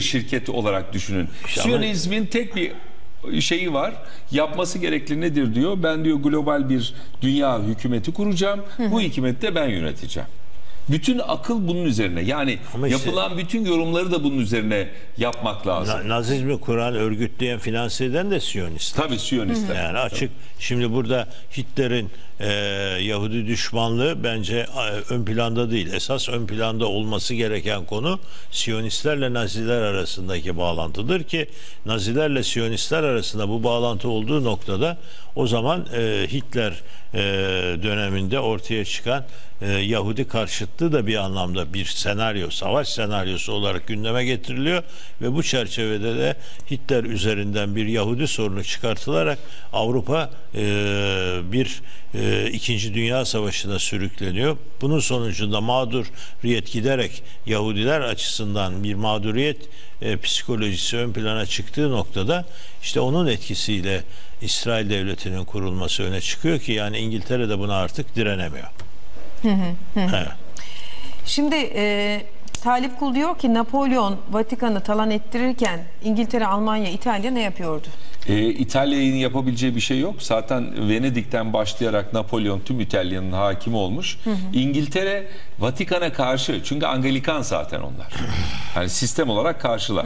şirketi olarak düşünün. İşte Siyonizmin tek bir şeyi var. Yapması gerekli nedir diyor. Ben diyor global bir dünya hükümeti kuracağım. Bu hükümeti de ben yöneteceğim. Bütün akıl bunun üzerine. Yani ama işte, yapılan bütün yorumları da bunun üzerine yapmak lazım. Nazizmi kuran, örgütleyen, finanse eden de Siyonistler. Tabii Siyonistler. Yani açık. Şimdi burada Hitler'in Yahudi düşmanlığı bence ön planda değil. Esas ön planda olması gereken konu Siyonistlerle Naziler arasındaki bağlantıdır ki Nazilerle Siyonistler arasında bu bağlantı olduğu noktada o zaman Hitler döneminde ortaya çıkan Yahudi karşıtlığı da bir anlamda bir senaryo, savaş senaryosu olarak gündeme getiriliyor ve bu çerçevede de Hitler üzerinden bir Yahudi sorunu çıkartılarak Avrupa bir İkinci Dünya Savaşı'na sürükleniyor. Bunun sonucunda mağduriyet giderek Yahudiler açısından bir mağduriyet psikolojisi ön plana çıktığı noktada işte onun etkisiyle İsrail Devleti'nin kurulması öne çıkıyor ki yani İngiltere de buna artık direnemiyor. Evet. Şimdi Talip Kul diyor ki Napolyon Vatikan'ı talan ettirirken İngiltere, Almanya, İtalya ne yapıyordu? İtalya'nın yapabileceği bir şey yok. Zaten Venedik'ten başlayarak Napolyon tüm İtalya'nın hakimi olmuş. İngiltere Vatikan'a karşı. Çünkü Anglikan zaten onlar. Yani sistem olarak karşılar.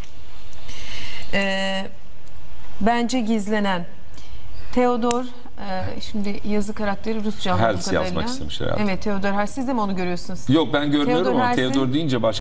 Bence gizlenen Theodor, şimdi yazı karakteri Rusça Herzl yazmak istemişler. Evet, Theodor Herzl. Siz de mi onu görüyorsunuz? Yok, ben görmüyorum Theodor ama Herzl, Theodor deyince başka